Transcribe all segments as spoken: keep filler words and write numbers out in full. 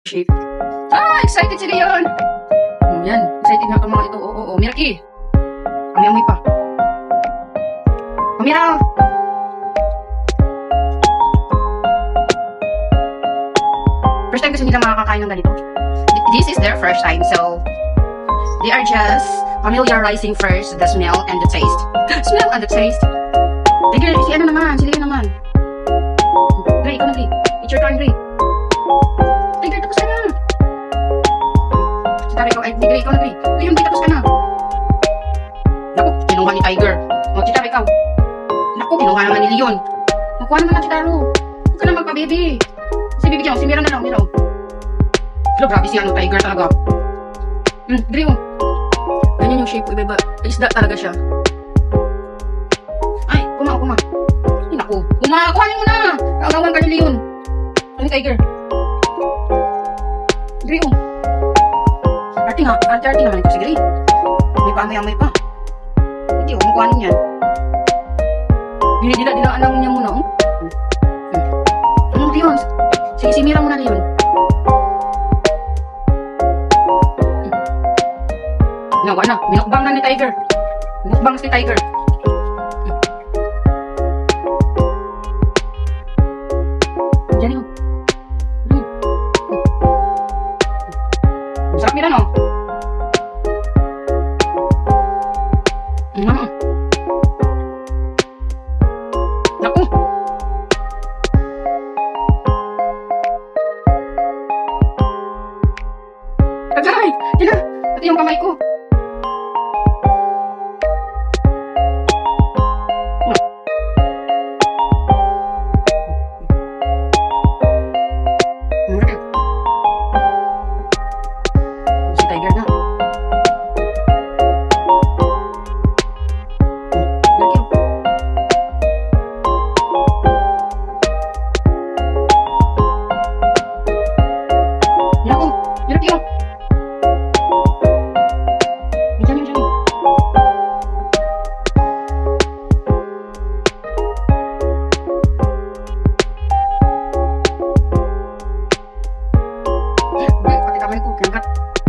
shape. Ah, excited si Leon. Hmm, yan, excited nga itong mga ito. Oo, oo, oo. Miraki. Amoy-amoy pa. Pamira. First time kasi nila makakakain ng ganito. This is their first time, so they are just familiarizing first the smell and the taste. Smell and the taste. Tigre, si ano naman, si Leon naman. Gray, ikaw na Gray. It's your turn, Gray. Tigre, tapos ka na. Si Tara, ikaw, ay, Gray, ikaw na Gray. Leon, di tapos ka na. Naku, kinuha ni Tiger. O, si Tara, ikaw. Naku, kinuha naman ni Leon. Nakuha naman na si Taro. Huwag ka na magpa-baby. Si Bibi Jong, si Mira na lang, Mira. Hello, grabe si ano, Tiger talaga. Hmm, Gray, oh. Ganyan yung shape ko, iba-iba. Isda talaga siya. Ay, kuma, kuma. Ay, naku. Kuma, kuhanin mo na. Kaagawan ka ni Leon. Ano, Tiger? Gray, oh. Arte nga, arte-arte naman ito si Gray. May pa-amay-amay pa. Hindi, oh, makuhanin yan. Dinidila-dilaan lang niya muna, oh. Hmm. Ano, Leon? Sige, si Mira muna, Leon. Nawa na, minukbang na ni Tiger. Minukbang na si Tiger. Diyan yun. Hmm. Masarap nila, no? Mm. Naku. Agay! Yan na! Ito yung kamay ko. Si Tiger na. Yan ako. Yan ako. Diyan yun, diyan yun. Pati kamay ko, kinagat.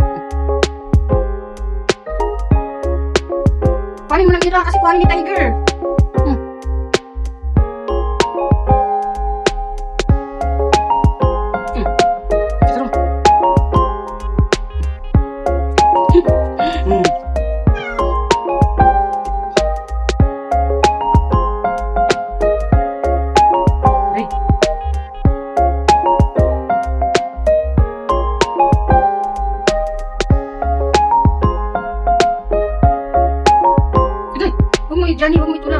Kuhanin mo na Mira kasi kuhanin ni Tiger. Hmm. Hmm. Sarap. Hmm. Ay. Sige, huwag mo i-Johnny, huwag mo itulak.